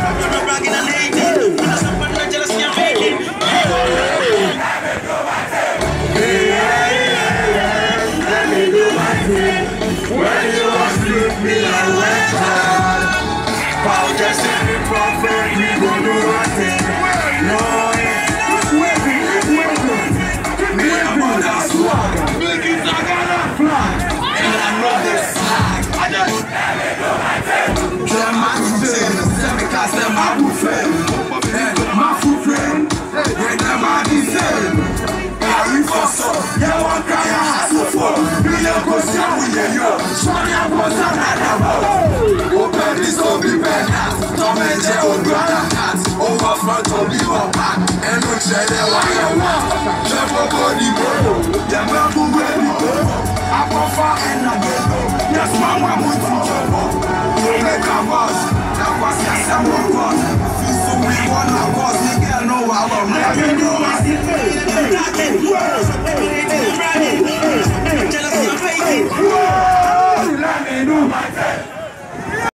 When you asleep, me I wake up. Kwaw Kese me prophet, we gon' do nothing. No, me I'm on that swag. Make it like a flag, and I know this flag. I just tell my friends, tell me cause them my good friend, my food friend, when them are the same. I for so, yeah, one cry I hustle for. Me a go see we yo, sorry I was another. Open this open bed, Tom and Joe brother hat, over front of the back, and look say they why you want. Jump up on the boat, them bamboo where we go. I prefer and I get low. Yes, mama, I'm with you, jump up. You make a boss, that was yes, I'm one boss. So we want a boss, nigga, know how I'm making you.